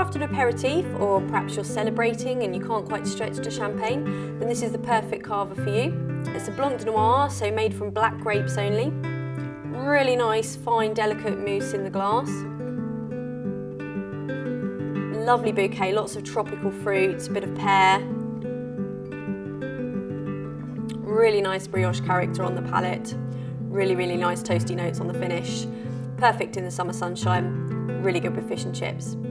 after an aperitif, or perhaps you're celebrating and you can't quite stretch to champagne, then this is the perfect cava for you. It's a Blanc de Noirs, so made from black grapes only. Really nice, fine, delicate mousse in the glass. Lovely bouquet, lots of tropical fruits, a bit of pear. Really nice brioche character on the palate. Really, really nice toasty notes on the finish. Perfect in the summer sunshine. Really good with fish and chips.